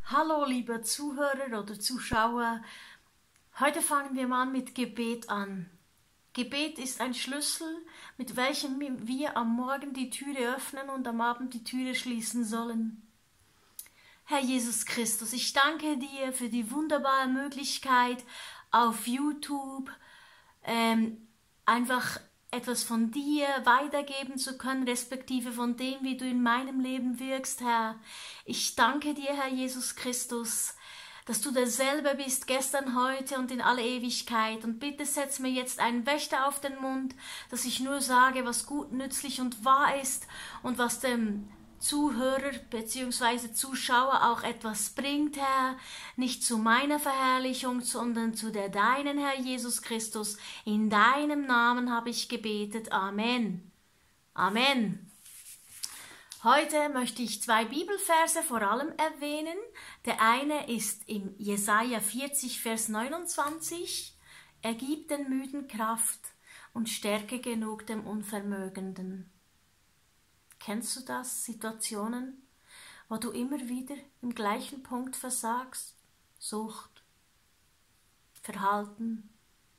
Hallo, liebe Zuhörer oder Zuschauer. Heute fangen wir mal mit Gebet an. Gebet ist ein Schlüssel, mit welchem wir am Morgen die Türe öffnen und am Abend die Türe schließen sollen. Herr Jesus Christus, ich danke dir für die wunderbare Möglichkeit, auf YouTube einfach etwas von dir weitergeben zu können, respektive von dem, wie du in meinem Leben wirkst, Herr. Ich danke dir, Herr Jesus Christus, dass du derselbe bist, gestern, heute und in alle Ewigkeit. Und bitte setz mir jetzt einen Wächter auf den Mund, dass ich nur sage, was gut, nützlich und wahr ist und was dem Zuhörer bzw. Zuschauer auch etwas bringt, Herr, nicht zu meiner Verherrlichung, sondern zu der deinen, Herr Jesus Christus. In deinem Namen habe ich gebetet. Amen. Amen. Heute möchte ich 2 Bibelverse vor allem erwähnen. Der eine ist im Jesaja 40, Vers 29. Er gibt den Müden Kraft und Stärke genug dem Unvermögenden. Kennst du das? Situationen, wo du immer wieder im gleichen Punkt versagst? Sucht, Verhalten,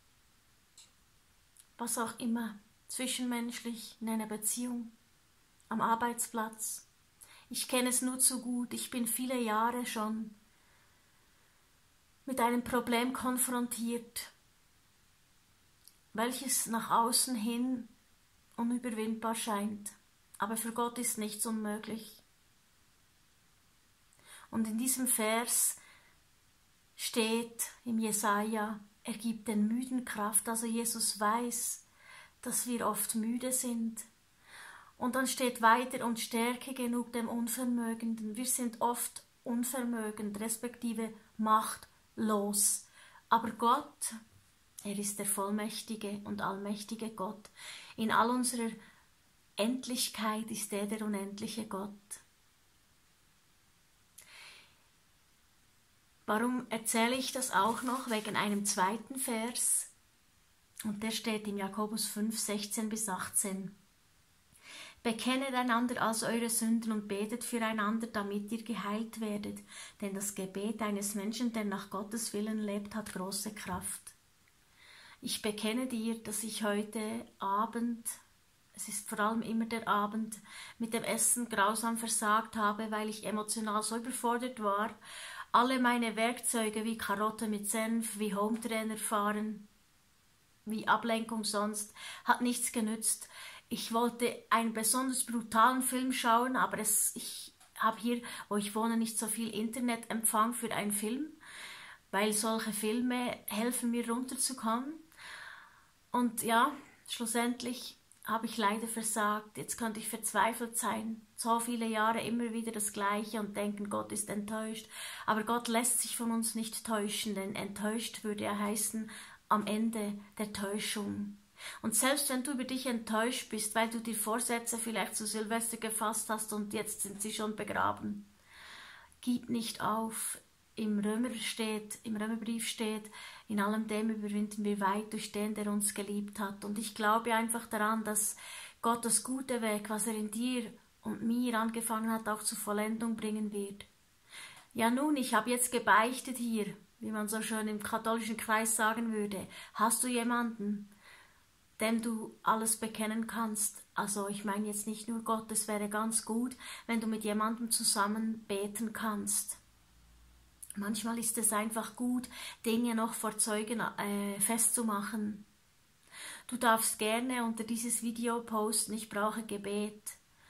was auch immer, zwischenmenschlich, in einer Beziehung, am Arbeitsplatz. Ich kenne es nur zu gut, ich bin viele Jahre schon mit einem Problem konfrontiert, welches nach außen hin unüberwindbar scheint. Aber für Gott ist nichts unmöglich. Und in diesem Vers steht im Jesaja, er gibt den Müden Kraft. Also Jesus weiß, dass wir oft müde sind. Und dann steht weiter, und Stärke genug dem Unvermögenden. Wir sind oft unvermögend, respektive machtlos. Aber Gott, er ist der vollmächtige und allmächtige Gott. In all unserer Endlichkeit ist er der unendliche Gott. Warum erzähle ich das auch noch? Wegen einem zweiten Vers. Und der steht in Jakobus 5, 16 bis 18. Bekennet einander also eure Sünden und betet füreinander, damit ihr geheilt werdet. Denn das Gebet eines Menschen, der nach Gottes Willen lebt, hat große Kraft. Ich bekenne dir, dass ich heute Abend, es ist vor allem immer der Abend, mit dem Essen grausam versagt habe, weil ich emotional so überfordert war. Alle meine Werkzeuge wie Karotte mit Senf, wie Hometrainer fahren, wie Ablenkung sonst, hat nichts genützt. Ich wollte einen besonders brutalen Film schauen, aber ich habe hier, wo ich wohne, nicht so viel Internetempfang für einen Film, weil solche Filme helfen mir runterzukommen. Und ja, schlussendlich habe ich leider versagt. Jetzt könnte ich verzweifelt sein. So viele Jahre immer wieder das Gleiche und denken, Gott ist enttäuscht. Aber Gott lässt sich von uns nicht täuschen, denn enttäuscht würde ja heißen, am Ende der Täuschung. Und selbst wenn du über dich enttäuscht bist, weil du dir Vorsätze vielleicht zu Silvester gefasst hast und jetzt sind sie schon begraben, gib nicht auf. Im Römerbrief steht, in allem dem überwinden wir weit durch den, der uns geliebt hat. Und ich glaube einfach daran, dass Gott das gute Werk, was er in dir und mir angefangen hat, auch zur Vollendung bringen wird. Ja nun, ich habe jetzt gebeichtet hier, wie man so schön im katholischen Kreis sagen würde. Hast du jemanden, dem du alles bekennen kannst? Also ich meine jetzt nicht nur Gott, es wäre ganz gut, wenn du mit jemandem zusammen beten kannst. Manchmal ist es einfach gut, Dinge noch vor Zeugen festzumachen. Du darfst gerne unter dieses Video posten, ich brauche Gebet.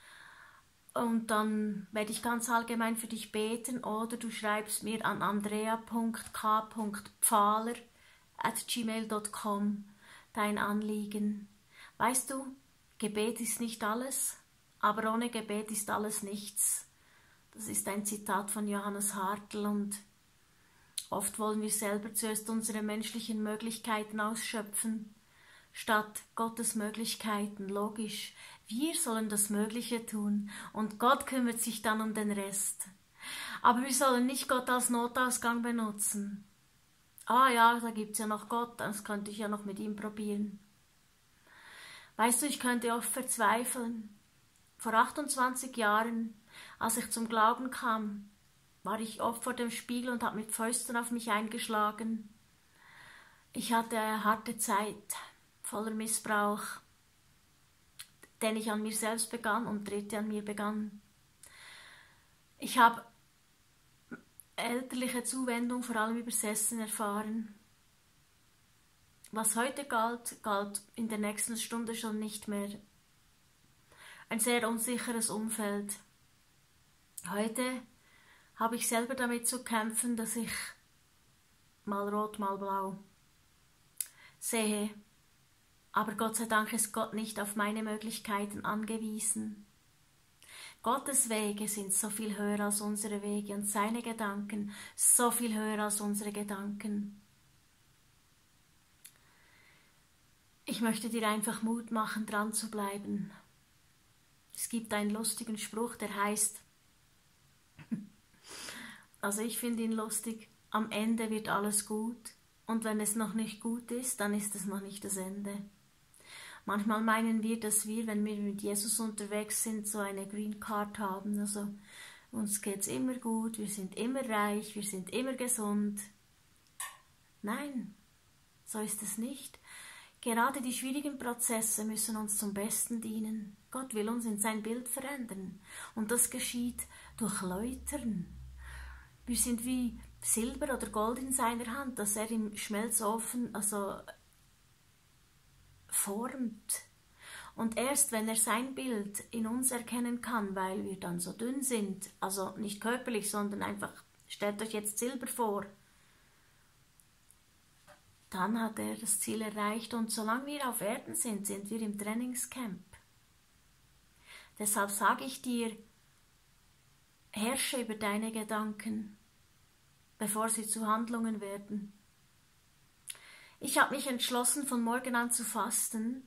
Und dann werde ich ganz allgemein für dich beten, oder du schreibst mir an andrea.k.pfahler@gmail.com dein Anliegen. Weißt du, Gebet ist nicht alles, aber ohne Gebet ist alles nichts. Das ist ein Zitat von Johannes Hartl und oft wollen wir selber zuerst unsere menschlichen Möglichkeiten ausschöpfen, statt Gottes Möglichkeiten. Logisch, wir sollen das Mögliche tun und Gott kümmert sich dann um den Rest. Aber wir sollen nicht Gott als Notausgang benutzen. Ah ja, da gibt es ja noch Gott, das könnte ich ja noch mit ihm probieren. Weißt du, ich könnte oft verzweifeln. Vor 28 Jahren, als ich zum Glauben kam, war ich oft vor dem Spiegel und habe mit Fäusten auf mich eingeschlagen. Ich hatte eine harte Zeit voller Missbrauch, den ich an mir selbst begann und Dritte an mir begann. Ich habe elterliche Zuwendung vor allem übersessen erfahren. Was heute galt, galt in der nächsten Stunde schon nicht mehr. Ein sehr unsicheres Umfeld. Heute habe ich selber damit zu kämpfen, dass ich mal rot, mal blau sehe. Aber Gott sei Dank ist Gott nicht auf meine Möglichkeiten angewiesen. Gottes Wege sind so viel höher als unsere Wege und seine Gedanken so viel höher als unsere Gedanken. Ich möchte dir einfach Mut machen, dran zu bleiben. Es gibt einen lustigen Spruch, der heißt, also ich finde ihn lustig, am Ende wird alles gut und wenn es noch nicht gut ist, dann ist es noch nicht das Ende. Manchmal meinen wir, dass wir, wenn wir mit Jesus unterwegs sind, so eine Green Card haben. Also uns geht es immer gut, wir sind immer reich, wir sind immer gesund. Nein, so ist es nicht. Gerade die schwierigen Prozesse müssen uns zum Besten dienen. Gott will uns in sein Bild verändern. Und das geschieht durch Läutern. Wir sind wie Silber oder Gold in seiner Hand, das er im Schmelzofen formt. Und erst wenn er sein Bild in uns erkennen kann, weil wir dann so dünn sind, also nicht körperlich, sondern einfach, stellt euch jetzt Silber vor, dann hat er das Ziel erreicht und solange wir auf Erden sind, sind wir im Trainingscamp. Deshalb sage ich dir, herrsche über deine Gedanken, bevor sie zu Handlungen werden. Ich habe mich entschlossen, von morgen an zu fasten,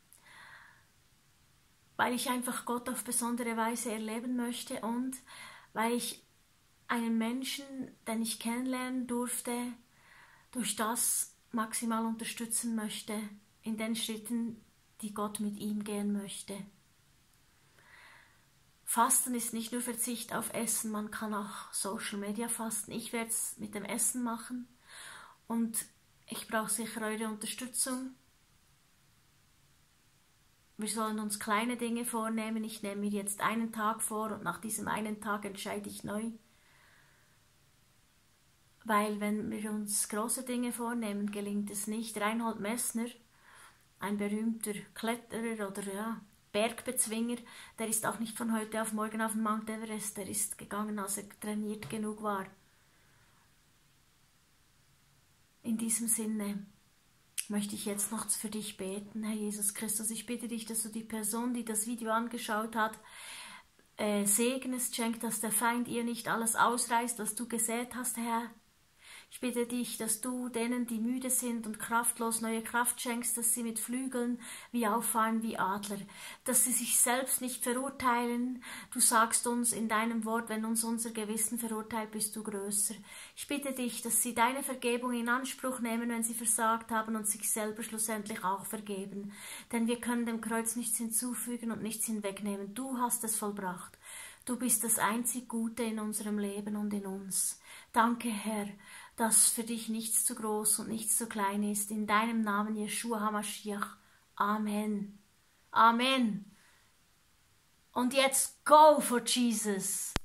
weil ich einfach Gott auf besondere Weise erleben möchte und weil ich einen Menschen, den ich kennenlernen durfte, durch das maximal unterstützen möchte in den Schritten, die Gott mit ihm gehen möchte. Fasten ist nicht nur Verzicht auf Essen, man kann auch Social Media fasten. Ich werde es mit dem Essen machen und ich brauche sicher eure Unterstützung. Wir sollen uns kleine Dinge vornehmen. Ich nehme mir jetzt einen Tag vor und nach diesem einen Tag entscheide ich neu. Weil wenn wir uns große Dinge vornehmen, gelingt es nicht. Reinhold Messner, ein berühmter Kletterer oder Bergbezwinger, der ist auch nicht von heute auf morgen auf den Mount Everest, der ist gegangen, als er trainiert genug war. In diesem Sinne möchte ich jetzt noch für dich beten, Herr Jesus Christus. Ich bitte dich, dass du die Person, die das Video angeschaut hat, segnest, schenkt, dass der Feind ihr nicht alles ausreißt, was du gesät hast, Herr. Ich bitte dich, dass du denen, die müde sind und kraftlos, neue Kraft schenkst, dass sie mit Flügeln wie auffahren wie Adler, dass sie sich selbst nicht verurteilen. Du sagst uns in deinem Wort, wenn uns unser Gewissen verurteilt, bist du größer. Ich bitte dich, dass sie deine Vergebung in Anspruch nehmen, wenn sie versagt haben und sich selber schlussendlich auch vergeben. Denn wir können dem Kreuz nichts hinzufügen und nichts hinwegnehmen. Du hast es vollbracht. Du bist das einzig Gute in unserem Leben und in uns. Danke, Herr, dass für dich nichts zu groß und nichts zu klein ist. In deinem Namen, Yeshua HaMashiach. Amen. Amen. Und jetzt go for Jesus.